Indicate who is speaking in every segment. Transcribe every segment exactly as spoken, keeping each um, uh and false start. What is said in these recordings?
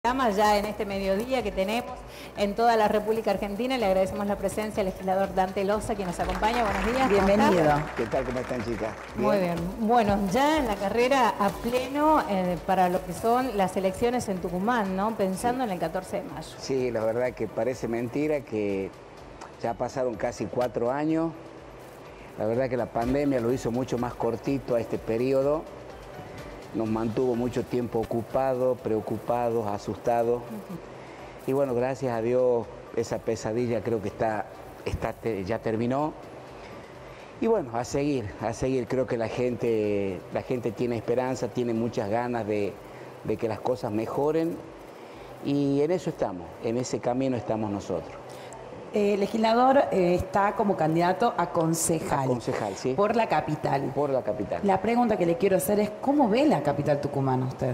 Speaker 1: Ya en este mediodía que tenemos en toda la República Argentina. Le agradecemos la presencia del legislador Dante Loza, quien nos acompaña. Buenos días.
Speaker 2: Bienvenido.
Speaker 3: ¿Qué tal? ¿Cómo están, chicas?
Speaker 1: ¿Bien? Muy bien. Bueno, ya en la carrera a pleno eh, para lo que son las elecciones en Tucumán, ¿no? Pensando sí. en el catorce de mayo.
Speaker 3: Sí, la verdad que parece mentira que ya pasaron casi cuatro años. La verdad que la pandemia lo hizo mucho más cortito a este periodo. Nos mantuvo mucho tiempo ocupados, preocupados, asustados. Uh-huh. Y bueno, gracias a Dios, esa pesadilla creo que está, está, ya terminó. Y bueno, a seguir, a seguir. Creo que la gente, la gente tiene esperanza, tiene muchas ganas de, de que las cosas mejoren. Y en eso estamos, en ese camino estamos nosotros.
Speaker 2: El eh, legislador eh, está como candidato a concejal,
Speaker 3: a concejal, sí.
Speaker 2: Por la capital.
Speaker 3: Por la capital.
Speaker 2: La pregunta que le quiero hacer es, ¿cómo ve la capital tucumana usted?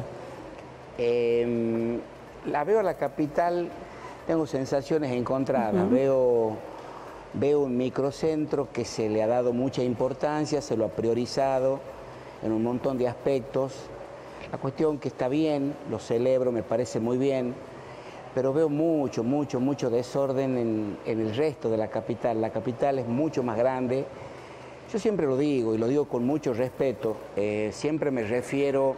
Speaker 3: Eh, la veo a la capital, tengo sensaciones encontradas. Uh-huh. Veo, veo un microcentro que se le ha dado mucha importancia, se lo ha priorizado en un montón de aspectos. La cuestión que está bien, lo celebro, me parece muy bien. Pero veo mucho, mucho, mucho desorden en, en el resto de la capital. La capital es mucho más grande. Yo siempre lo digo, y lo digo con mucho respeto, eh, siempre me refiero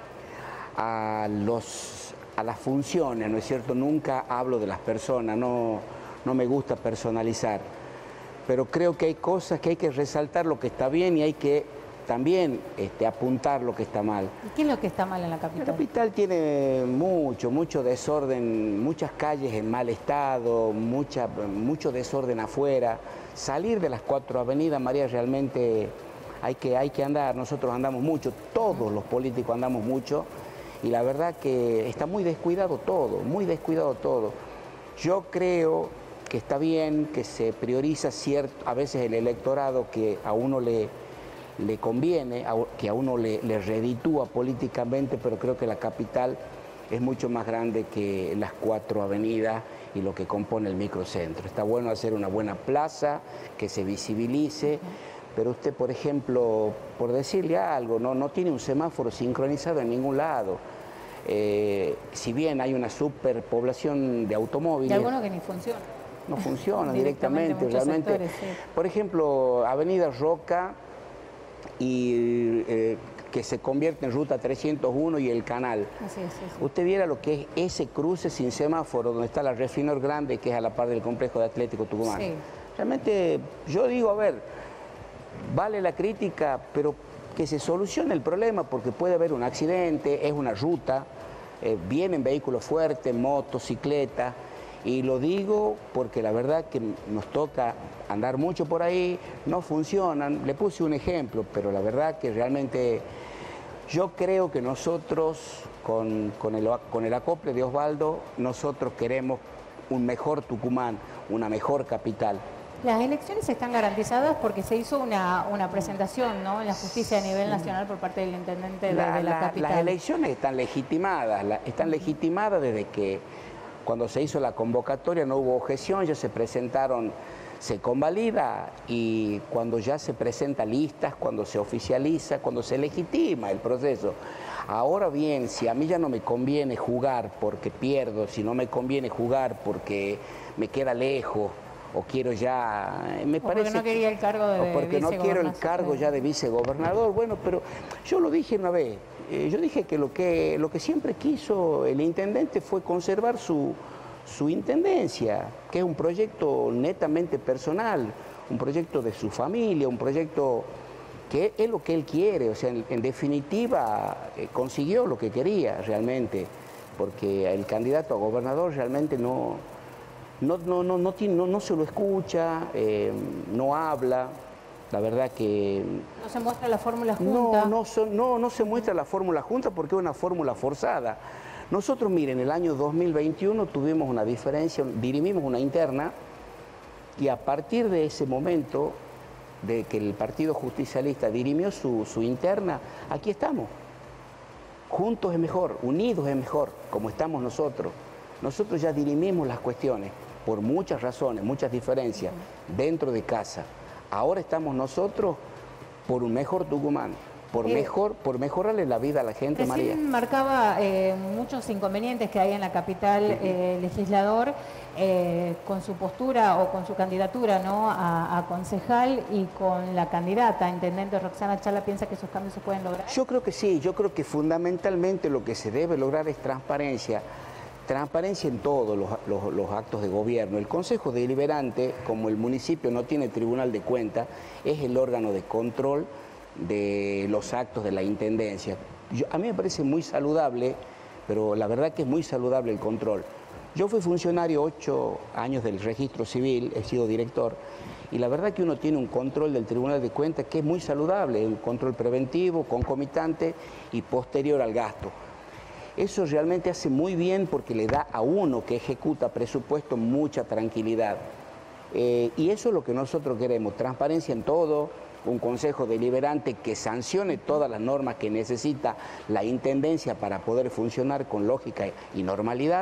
Speaker 3: a, los, a las funciones, ¿no es cierto? Nunca hablo de las personas, no, no me gusta personalizar. Pero creo que hay cosas que hay que resaltar lo que está bien y hay que también este, apuntar lo que está mal.
Speaker 1: ¿Y qué es lo que está mal en la capital?
Speaker 3: La capital tiene mucho, mucho desorden, muchas calles en mal estado, mucha, mucho desorden afuera. Salir de las cuatro avenidas, María, realmente hay que, hay que andar. Nosotros andamos mucho, todos los políticos andamos mucho, y la verdad que está muy descuidado todo, muy descuidado todo. Yo creo que está bien que se prioriza cierto, a veces el electorado que a uno le... le conviene, que a uno le, le reditúa políticamente, pero creo que la capital es mucho más grande que las cuatro avenidas y lo que compone el microcentro. Está bueno hacer una buena plaza, que se visibilice, uh-huh. Pero usted, por ejemplo, por decirle algo, no, no tiene un semáforo sincronizado en ningún lado. Eh, si bien hay una superpoblación de automóviles...
Speaker 1: Y algunos que ni funcionan.
Speaker 3: No funcionan directamente, directamente realmente. Sectores, sí. Por ejemplo, Avenida Roca... y eh, que se convierte en ruta trescientos uno y el canal.
Speaker 1: Así es, sí, sí.
Speaker 3: Usted viera lo que es ese cruce sin semáforo, donde está la Refinor Grande, que es a la par del complejo de Atlético Tucumán. Sí. Realmente, yo digo, a ver, vale la crítica, pero que se solucione el problema, porque puede haber un accidente, es una ruta, eh, vienen vehículos fuertes, motocicletas, y lo digo porque la verdad que nos toca andar mucho por ahí, no funcionan. Le puse un ejemplo, pero la verdad que realmente yo creo que nosotros, con, con, el, con el acople de Osvaldo, nosotros queremos un mejor Tucumán, una mejor capital.
Speaker 1: Las elecciones están garantizadas porque se hizo una, una presentación, ¿no?, en la justicia a nivel nacional por parte del intendente de la, de la, la capital.
Speaker 3: Las elecciones están legitimadas, la, están legitimadas desde que cuando se hizo la convocatoria no hubo objeción, ya se presentaron, se convalida, y cuando ya se presenta listas, cuando se oficializa, cuando se legitima el proceso. Ahora bien, si a mí ya no me conviene jugar porque pierdo, si no me conviene jugar porque me queda lejos, o quiero ya, me
Speaker 1: o
Speaker 3: parece...
Speaker 1: porque no quería el cargo de
Speaker 3: O porque no quiero el cargo ya de vicegobernador, bueno, pero yo lo dije una vez, eh, yo dije que lo, que lo que siempre quiso el intendente fue conservar su, su intendencia, que es un proyecto netamente personal, un proyecto de su familia, un proyecto que es lo que él quiere, o sea, en, en definitiva eh, consiguió lo que quería realmente, porque el candidato a gobernador realmente no... No, no, no, no, no, no se lo escucha, eh, no habla, la verdad que...
Speaker 1: No se muestra la fórmula junta.
Speaker 3: No, no, son, no, no se muestra la fórmula junta porque es una fórmula forzada. Nosotros, miren, en el año dos mil veintiuno tuvimos una diferencia, dirimimos una interna, y a partir de ese momento, de que el Partido Justicialista dirimió su, su interna, aquí estamos. Juntos es mejor, unidos es mejor, como estamos nosotros. Nosotros ya dirimimos las cuestiones por muchas razones, muchas diferencias, dentro de casa. Ahora estamos nosotros por un mejor Tucumán. por,
Speaker 1: eh,
Speaker 3: mejor, por mejorarle la vida a la gente, María.
Speaker 1: Recién marcaba eh, muchos inconvenientes que hay en la capital, eh, legislador, eh, con su postura o con su candidatura, ¿no?, a, a concejal, y con la candidata a intendente Roxana Chala. ¿Piensa que esos cambios se pueden lograr?
Speaker 3: Yo creo que sí, yo creo que fundamentalmente lo que se debe lograr es transparencia. Transparencia en todos los, los, los actos de gobierno. El Consejo Deliberante, como el municipio no tiene tribunal de cuentas, es el órgano de control de los actos de la Intendencia. Yo, a mí me parece muy saludable, pero la verdad que es muy saludable el control. Yo fui funcionario ocho años del registro civil, he sido director, y la verdad que uno tiene un control del Tribunal de Cuentas que es muy saludable, un control preventivo, concomitante y posterior al gasto. Eso realmente hace muy bien porque le da a uno que ejecuta presupuesto mucha tranquilidad. Eh, y eso es lo que nosotros queremos, transparencia en todo, un consejo deliberante que sancione todas las normas que necesita la Intendencia para poder funcionar con lógica y normalidad.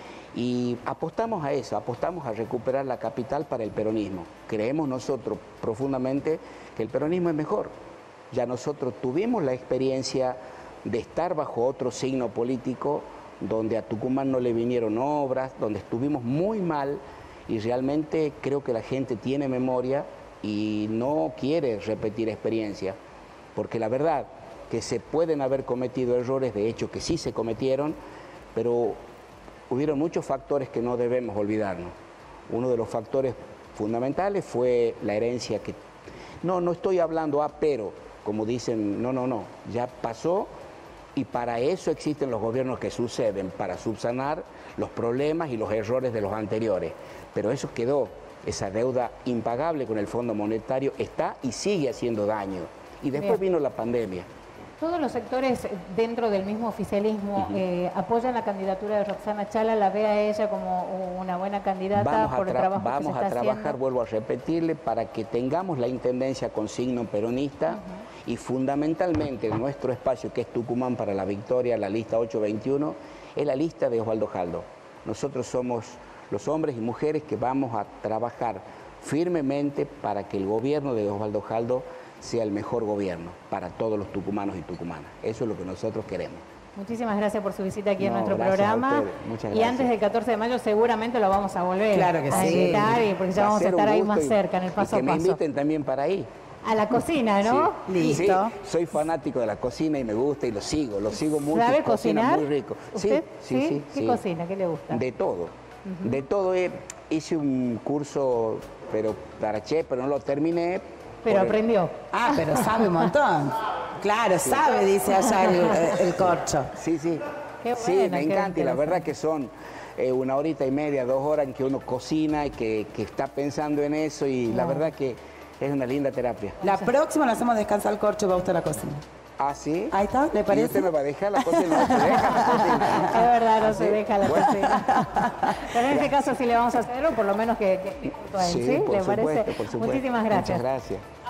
Speaker 3: Y apostamos a eso, apostamos a recuperar la capital para el peronismo. Creemos nosotros profundamente que el peronismo es mejor. Ya nosotros tuvimos la experiencia de estar bajo otro signo político, donde a Tucumán no le vinieron obras, donde estuvimos muy mal, y realmente creo que la gente tiene memoria y no quiere repetir experiencia, porque la verdad que se pueden haber cometido errores, de hecho que sí se cometieron, pero hubieron muchos factores que no debemos olvidarnos. Uno de los factores fundamentales fue la herencia que... No, no estoy hablando a pero, como dicen, no, no, no, ya pasó. Y para eso existen los gobiernos que suceden, para subsanar los problemas y los errores de los anteriores. Pero eso quedó, esa deuda impagable con el Fondo Monetario está y sigue haciendo daño. Y después Bien. vino la pandemia.
Speaker 1: Todos los sectores dentro del mismo oficialismo uh-huh. eh, apoyan la candidatura de Roxana Chala, la ve a ella como una buena candidata
Speaker 3: vamos
Speaker 1: por el trabajo
Speaker 3: vamos
Speaker 1: que se está
Speaker 3: a trabajar,
Speaker 1: haciendo.
Speaker 3: Vuelvo a repetirle, para que tengamos la intendencia con signo peronista uh-huh. y fundamentalmente en nuestro espacio, que es Tucumán para la Victoria, la lista ocho veintiuno, es la lista de Osvaldo Jaldo. Nosotros somos los hombres y mujeres que vamos a trabajar firmemente para que el gobierno de Osvaldo Jaldo sea el mejor gobierno para todos los tucumanos y tucumanas. Eso es lo que nosotros queremos.
Speaker 1: Muchísimas gracias por su visita aquí no, en nuestro
Speaker 3: gracias
Speaker 1: programa.
Speaker 3: A ustedes. Muchas gracias.
Speaker 1: Y antes del catorce de mayo seguramente lo vamos a volver
Speaker 2: claro que
Speaker 1: a
Speaker 2: sí.
Speaker 1: invitar, y porque ya vamos a estar ahí más cerca, en el paso
Speaker 3: y
Speaker 1: a
Speaker 3: que
Speaker 1: paso.
Speaker 3: me inviten también para ahí.
Speaker 1: A la cocina, ¿no?
Speaker 3: Sí.
Speaker 1: Listo.
Speaker 3: Sí, soy fanático de la cocina y me gusta y lo sigo, lo sigo mucho.
Speaker 1: ¿Sabe cocinar?
Speaker 3: Muy rico.
Speaker 1: ¿Usted?
Speaker 3: Sí, sí, sí.
Speaker 1: ¿Qué
Speaker 3: sí.
Speaker 1: cocina? ¿Qué le gusta?
Speaker 3: De todo. Uh-huh. De todo. Eh, hice un curso, pero para chef, pero no lo terminé.
Speaker 1: Pero aprendió.
Speaker 2: El... Ah, pero sabe un montón. Claro, sí. sabe, dice allá el, el corcho.
Speaker 3: Sí, sí.
Speaker 1: Qué
Speaker 3: sí,
Speaker 1: buena,
Speaker 3: me encanta y la verdad que son eh, una horita y media, dos horas en que uno cocina y que, que está pensando en eso y no. la verdad que es una linda terapia.
Speaker 2: La próxima la hacemos descansar al corcho, va usted a la cocina.
Speaker 3: ¿Ah, sí?
Speaker 2: Ahí está, ¿le parece?
Speaker 3: ¿Y usted me va a dejar la cocina? No se deja la cocina.
Speaker 1: Es verdad, no
Speaker 3: ¿Ah,
Speaker 1: se
Speaker 3: sí?
Speaker 1: deja la
Speaker 3: bueno.
Speaker 1: cocina. Pero en este caso sí le vamos a hacer, o por lo menos que... que, que
Speaker 3: sí,
Speaker 1: ¿sí?
Speaker 3: por
Speaker 1: ¿Le
Speaker 3: supuesto,
Speaker 1: parece?
Speaker 3: por supuesto.
Speaker 1: Muchísimas gracias.
Speaker 3: Muchas gracias.